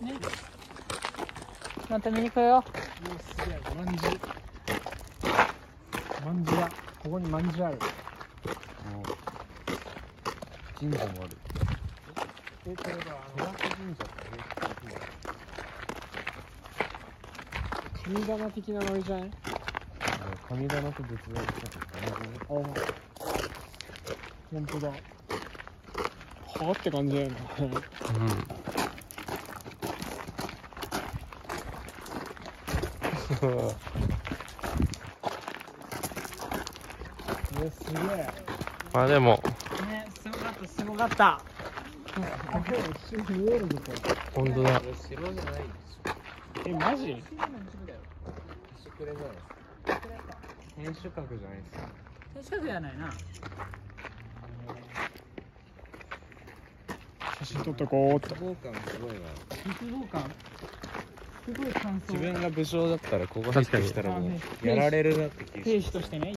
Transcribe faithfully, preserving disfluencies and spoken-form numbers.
ね。また見に来よう。 もうすげえ、まんじゅう。まんじゅう屋。ここにまんじゅうある。 神社もある。 え、これがあの、神社神棚的なノリじゃない？ 神棚と別のやつだあ、ほんとだ。はあって感じだよね。え、すげえ。 まあでもね、すごかった、すごかった。 一瞬見えるぞ、これ。 本当だ。 城じゃないでしょ。 え、マジ？ 端くれじゃないですか。天守閣じゃないですか。 天守閣じゃないな。 写真撮っとこうっと。 豪感すごいな。 立道感。すごい感想。 自分が武将だったらここ入ってきたらもうやられるなって気がする。 兵士としてね。